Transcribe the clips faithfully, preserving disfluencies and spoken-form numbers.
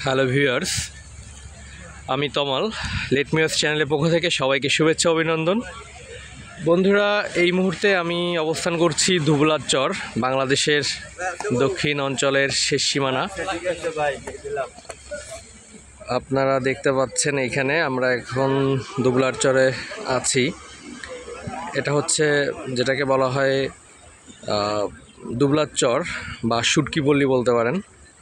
Hello viewers, আমি তমাল late muse চ্যানেলের পক্ষ থেকে সবাইকে শুভেচ্ছা অভিনন্দন। বন্ধুরা, এই মুহূর্তে আমি অবস্থান করছি দুবলার চর, বাংলাদেশের দক্ষিণ অঞ্চলের শেষ সীমানা। আপনারা দেখতে পাচ্ছেন এইখানে আমরা এখন দুবলার চরে আছি। এটা হচ্ছে যেটাকে বলা হয় দুবলার চর বা শুটকি পল্লী বলতে পারেন।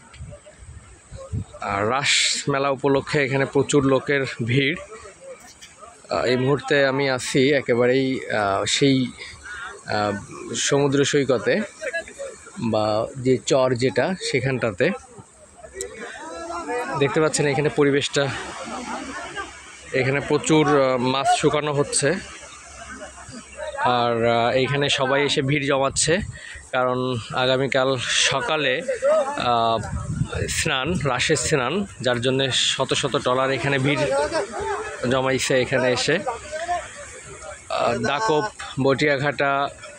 আর রাস মেলা উপলক্ষে এখানে প্রচুর লোকের ভিড়। এই মুহূর্তে আমি আছি একেবারেই সেই সমুদ্র সৈকতে বা যে চর যেটা সেখানটাতে। দেখতে পাচ্ছেন এখানে পরিবেশটা, এখানে প্রচুর মাছ শুকানো হচ্ছে। আর এইখানে সবাই এসে ভিড় জমাচ্ছে, কারণ আগামীকাল সকালে স্নান, রাসের স্নান, যার জন্যে শত শত ট্রলার এখানে ভিড় জমাইছে। এখানে এসে দাকপ, বটিয়াঘাটা,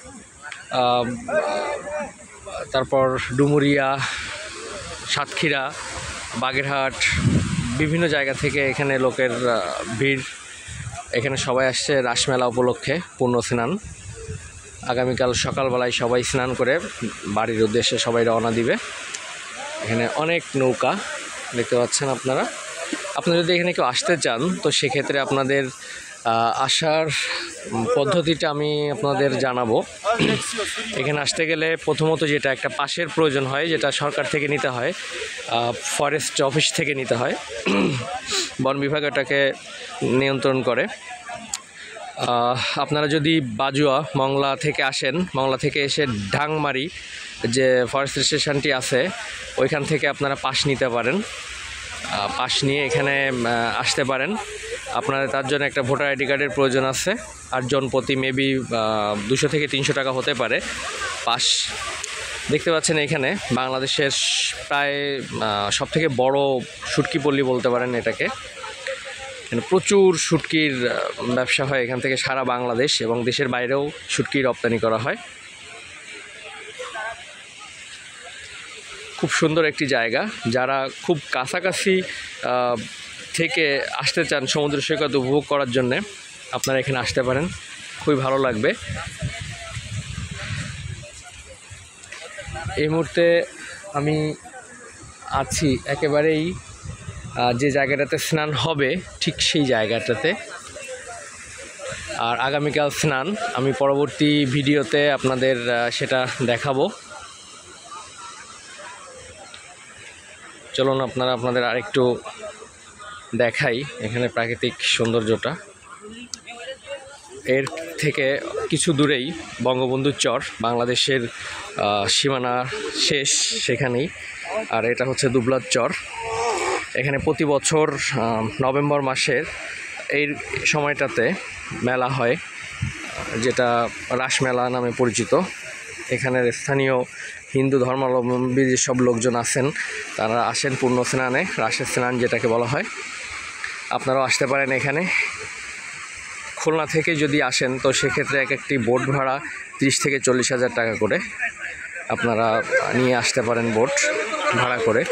তারপর ডুমুরিয়া, সাতক্ষীরা, বাগেরহাট, বিভিন্ন জায়গা থেকে এখানে লোকের ভিড়। এখানে সবাই আসছে রাসমেলা উপলক্ষে পূর্ণ স্নান। আগামীকাল সকালবেলায় সবাই স্নান করে বাড়ির উদ্দেশ্যে সবাই রওনা দিবে। এখানে অনেক নৌকা দেখতে পাচ্ছেন আপনারা। আপনারা যদি এখানে কেউ আসতে চান তো সেক্ষেত্রে আপনাদের আসার পদ্ধতিটা আমি আপনাদের জানাবো। এখানে আসতে গেলে প্রথমত যেটা একটা পাসের প্রয়োজন হয়, যেটা সরকার থেকে নিতে হয়, ফরেস্ট অফিস থেকে নিতে হয়। বন বিভাগ এটাকে নিয়ন্ত্রণ করে। আপনারা যদি বাজুয়া মংলা থেকে আসেন, মংলা থেকে এসে ঢাংমারি যে ফরেস্ট স্টেশনটি আছে ওইখান থেকে আপনারা পাস নিতে পারেন। পাস নিয়ে এখানে আসতে পারেন। আপনাদের তার জন্য একটা ভোটার আইডি কার্ডের প্রয়োজন আছে। আর জনপ্রতি মেবি দুশো থেকে তিনশো টাকা হতে পারে পাস। দেখতে পাচ্ছেন এখানে বাংলাদেশের প্রায় সবথেকে বড় শুটকি পল্লী বলতে পারেন এটাকে। এখানে প্রচুর শুটকির ব্যবসা হয় এখান থেকে সারা বাংলাদেশ এবং দেশের বাইরেও শুটকি রপ্তানি করা হয়। খুব সুন্দর একটি জায়গা। যারা খুব কাছাকাছি থেকে আসতে চান সমুদ্র সৈকত উপভোগ করার জন্যে, আপনারা এখানে আসতে পারেন, খুবই ভালো লাগবে। এই মুহূর্তে আমি আছি একেবারেই যে জায়গাটাতে স্নান হবে ঠিক সেই জায়গাটাতে। আর আগামীকাল স্নান, আমি পরবর্তী ভিডিওতে আপনাদের সেটা দেখাবো। চলুন আপনারা আপনাদের আরেকটু দেখাই এখানে প্রাকৃতিক সৌন্দর্যটা। এর থেকে কিছু দূরেই বঙ্গবন্ধুর চর, বাংলাদেশের সীমানা শেষ সেখানেই। আর এটা হচ্ছে দুবলার চর। এখানে প্রতি বছর নভেম্বর মাসের এই সময়টাতে মেলা হয়, যেটা রাসমেলা নামে পরিচিত। এখানের স্থানীয় হিন্দু ধর্মাবলম্বী যেসব লোকজন আছেন তারা আসেন পূর্ণ স্নানে, রাসের স্নান যেটাকে বলা হয়। আপনারাও আসতে পারেন এখানে। খুলনা থেকে যদি আসেন তো সেক্ষেত্রে এক একটি বোট ভাড়া তিরিশ থেকে চল্লিশ হাজার টাকা করে আপনারা নিয়ে আসতে পারেন বোট ভাড়া করে।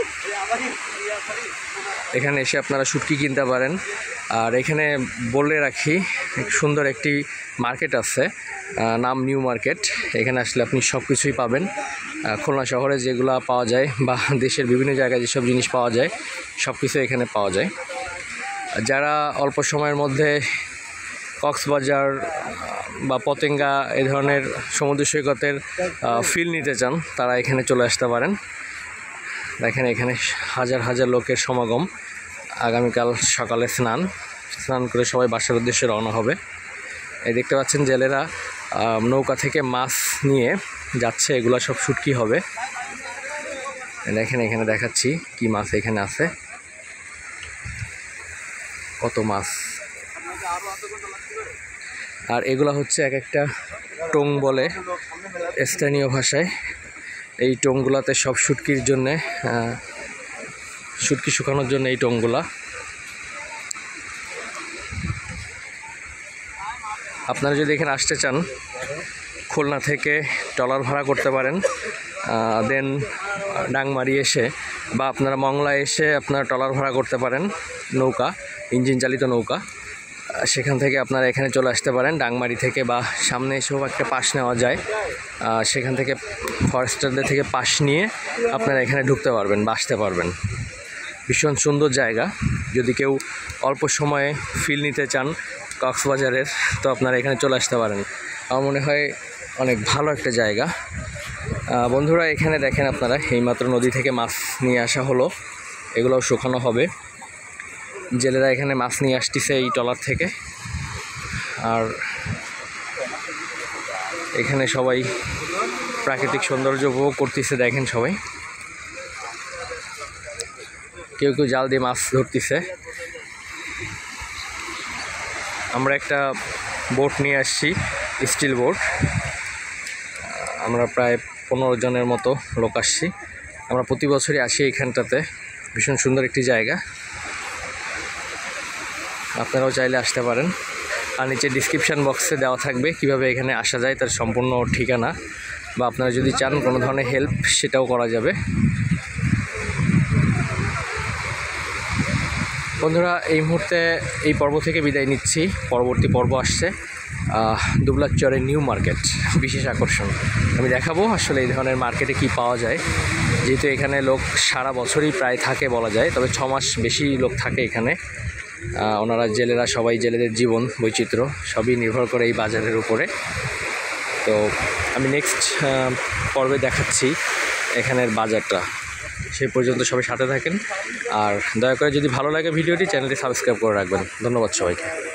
এখানে এসে আপনারা শুটকি কিনতে পারেন। আর এখানে বলে রাখি, সুন্দর একটি মার্কেট আছে, নাম নিউ মার্কেট। এখানে আসলে আপনি সব কিছুই পাবেন। খুলনা শহরে যেগুলো পাওয়া যায় বা দেশের বিভিন্ন জায়গায় যেসব জিনিস পাওয়া যায় সব কিছু এখানে পাওয়া যায়। যারা অল্প সময়ের মধ্যে কক্সবাজার বা পতেঙ্গা এই ধরনের সমুদ্র সৈকতের ফিল নিতে চান তারা এখানে চলে আসতে পারেন। দেখেন এখানে হাজার হাজার লোকের সমাগম। আগামীকাল সকালে স্নান স্নান করে সবাই বাসার উদ্দেশ্যে রওনা হবে। এই দেখতে পাচ্ছেন জেলেরা নৌকা থেকে মাছ নিয়ে যাচ্ছে, এগুলো সব শুটকি হবে। দেখেন এখানে দেখাচ্ছি কি মাছ এখানে আছে, কত মাছ। আর এগুলো হচ্ছে এক একটা টং বলে স্থানীয় ভাষায়। এই টংগুলাতে সব শুটকির জন্যে, শুটকি শুকানোর জন্য এই টংগুলা। আপনারা যদি এখানে আসতে চান খুলনা থেকে ট্রলার ভাড়া করতে পারেন, দেন ডাংমারি এসে বা আপনারা মংলায় এসে আপনারা ট্রলার ভাড়া করতে পারেন, নৌকা, ইঞ্জিন চালিত নৌকা। সেখান থেকে আপনারা এখানে চলে আসতে পারেন ডাংমারি থেকে, বা সামনে এসেও একটা পাস নেওয়া যায়। সেখান থেকে ফরেস্টারদের থেকে পাস নিয়ে আপনারা এখানে ঢুকতে পারবেন বা আসতে পারবেন। ভীষণ সুন্দর জায়গা। যদি কেউ অল্প সময়ে ফিল নিতে চান কক্সবাজারের, তো আপনারা এখানে চলে আসতে পারেন। আমার মনে হয় অনেক ভালো একটা জায়গা। বন্ধুরা, এখানে দেখেন আপনারা এইমাত্র নদী থেকে মাছ নিয়ে আসা হলো, এগুলোও শুকানো হবে। জেলেরা এখানে মাছ নিয়ে আসতেছে এই ট্রলার থেকে। আর এখানে সবাই প্রাকৃতিক সৌন্দর্য উপভোগ করতেছে। দেখেন সবাই, কেউ কেউ জাল দিয়ে মাছ ধরতেছে। আমরা একটা বোট নিয়ে আসছি, স্টিল বোট। আমরা প্রায় পনেরো জনের মতো লোক আসছি। আমরা প্রতি বছরই আসি এইখানটাতে। ভীষণ সুন্দর একটি জায়গা, আপনারাও চাইলে আসতে পারেন। আর নিচে ডিসক্রিপশান বক্সে দেওয়া থাকবে কিভাবে এখানে আসা যায়, তার সম্পূর্ণ ঠিকানা, বা আপনারা যদি চান কোনো ধরনের হেল্প সেটাও করা যাবে। বন্ধুরা, এই মুহূর্তে এই পর্ব থেকে বিদায় নিচ্ছি। পরবর্তী পর্ব আসছে দুবলাচরের নিউ মার্কেট, বিশেষ আকর্ষণ। আমি দেখাবো আসলে এই ধরনের মার্কেটে কি পাওয়া যায়, যেহেতু এখানে লোক সারা বছরই প্রায় থাকে বলা যায়, তবে ছ মাস বেশি লোক থাকে এখানে। ওনারা জেলেরা সবাই, জেলেদের জীবন বৈচিত্র্য সবই নির্ভর করে এই বাজারের উপরে। তো আমি নেক্সট পর্বে দেখাচ্ছি এখানের বাজারটা। সেই পর্যন্ত সবাই সাথে থাকেন। আর দয়া করে যদি ভালো লাগে ভিডিওটি, চ্যানেলটি সাবস্ক্রাইব করে রাখবেন। ধন্যবাদ সবাইকে।